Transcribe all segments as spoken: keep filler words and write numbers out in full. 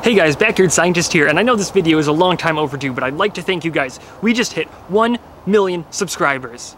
Hey guys, Backyard Scientist here, and I know this video is a long time overdue, but I'd like to thank you guys. We just hit one million subscribers.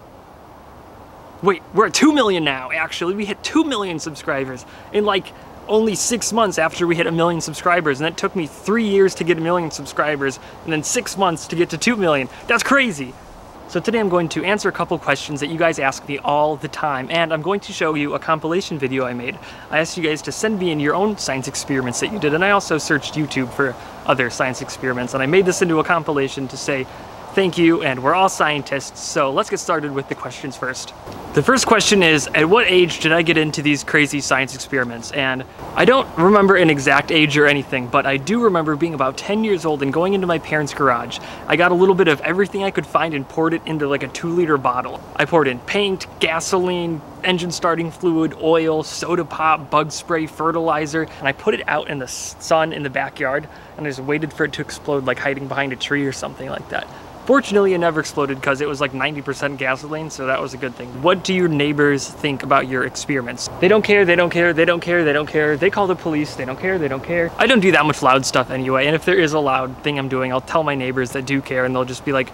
Wait, we're at two million now, actually. We hit two million subscribers in like only six months after we hit a million subscribers, and it took me three years to get a million subscribers, and then six months to get to two million. That's crazy! So today I'm going to answer a couple questions that you guys ask me all the time, and I'm going to show you a compilation video I made. I asked you guys to send me in your own science experiments that you did, and I also searched YouTube for other science experiments, and I made this into a compilation to say thank you, and we're all scientists, so let's get started with the questions first. The first question is, at what age did I get into these crazy science experiments? And I don't remember an exact age or anything, but I do remember being about ten years old and going into my parents' garage. I got a little bit of everything I could find and poured it into like a two liter bottle. I poured in paint, gasoline, engine starting fluid, oil, soda pop, bug spray, fertilizer, and I put it out in the sun in the backyard, and I just waited for it to explode, like hiding behind a tree or something like that. Fortunately, it never exploded because it was like ninety percent gasoline, so that was a good thing. What do your neighbors think about your experiments? They don't care, they don't care, they don't care, they don't care. They call the police, they don't care, they don't care. I don't do that much loud stuff anyway, and if there is a loud thing I'm doing, I'll tell my neighbors that do care, and they'll just be like,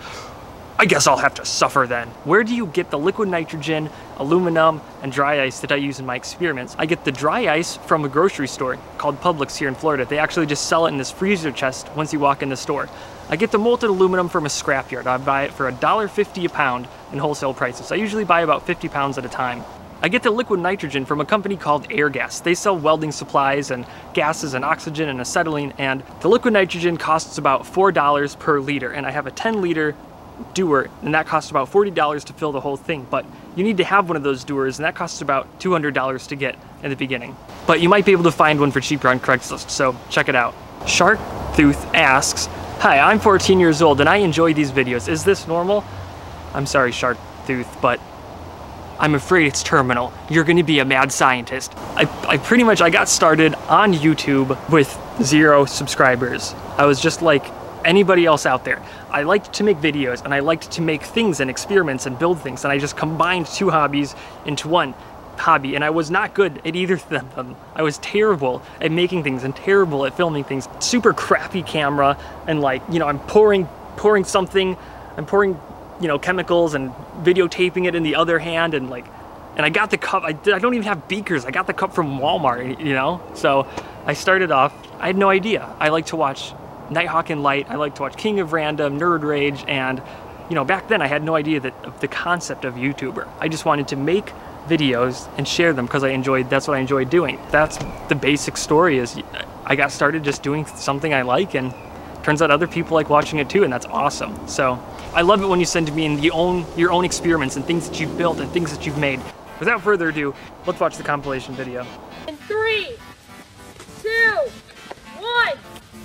I guess I'll have to suffer then. Where do you get the liquid nitrogen, aluminum, and dry ice that I use in my experiments? I get the dry ice from a grocery store called Publix here in Florida. They actually just sell it in this freezer chest once you walk in the store. I get the molten aluminum from a scrapyard. I buy it for a dollar fifty a pound in wholesale prices. I usually buy about fifty pounds at a time. I get the liquid nitrogen from a company called Airgas. They sell welding supplies and gases and oxygen and acetylene, and the liquid nitrogen costs about four dollars per liter, and I have a ten liter Dewar, and that costs about forty dollars to fill the whole thing, but you need to have one of those Dewars, and that costs about two hundred dollars to get in the beginning. But you might be able to find one for cheaper on Craigslist, so check it out. Shark Tooth asks, hi, I'm fourteen years old and I enjoy these videos. Is this normal? I'm sorry, Shark Tooth, but I'm afraid it's terminal. You're gonna be a mad scientist. I, I pretty much, I got started on YouTube with zero subscribers. I was just like anybody else out there. I liked to make videos, and I liked to make things and experiments and build things, and I just combined two hobbies into one hobby, and I was not good at either of them. I was terrible at making things and terrible at filming things. Super crappy camera, and like, you know, I'm pouring pouring something, I'm pouring, you know, chemicals and videotaping it in the other hand, and like, and I got the cup, I, I don't even have beakers, I got the cup from Walmart, you know? So I started off, I had no idea. I like to watch Nighthawk and Light, I like to watch King of Random, Nerd Rage, and you know, back then I had no idea that of the concept of YouTuber. I just wanted to make videos and share them because I enjoyed, that's what I enjoyed doing. That's the basic story, is I got started just doing something I like, and turns out other people like watching it too, and that's awesome. So I love it when you send me in the own, your own experiments and things that you've built and things that you've made. Without further ado, let's watch the compilation video. In three, two, one.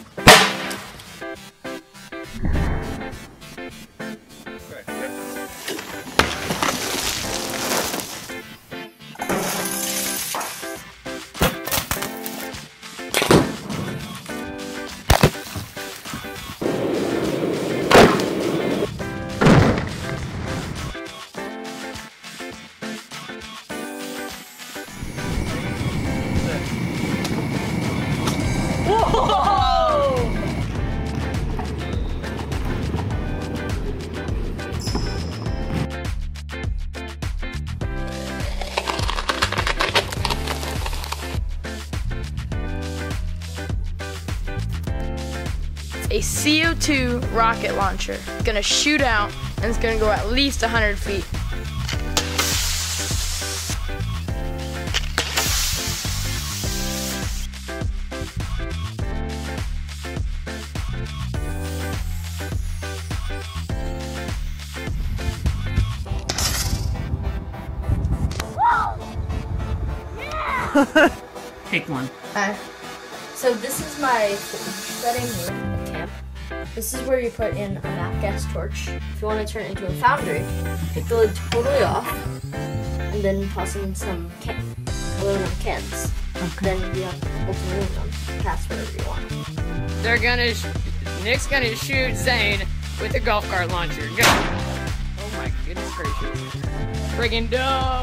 A C O two rocket launcher. It's gonna shoot out, and it's gonna go at least one hundred feet. Yeah! Take one. Alright. So this is my setting here. This is where you put in a nat gas torch. If you want to turn it into a foundry, take the lid totally off, and then toss in some can aluminum cans. Okay. Then you have molten aluminum. Cast whatever you want. They're gonna, sh Nick's gonna shoot Zane with a golf cart launcher. Go! Oh my goodness gracious. Friggin' dope!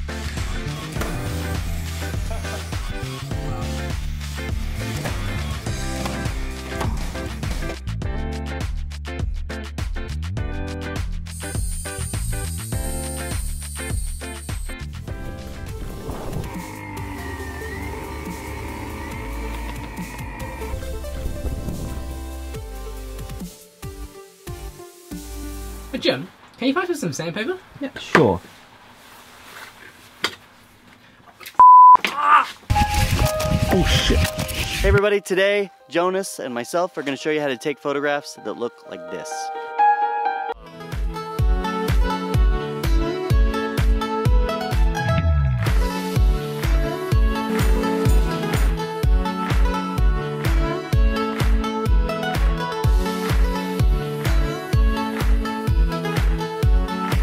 But Jim, can you pass us some sandpaper? Yeah, sure. Oh shit. Hey everybody, today Jonas and myself are going to show you how to take photographs that look like this.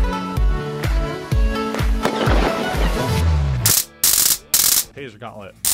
Taser gauntlet.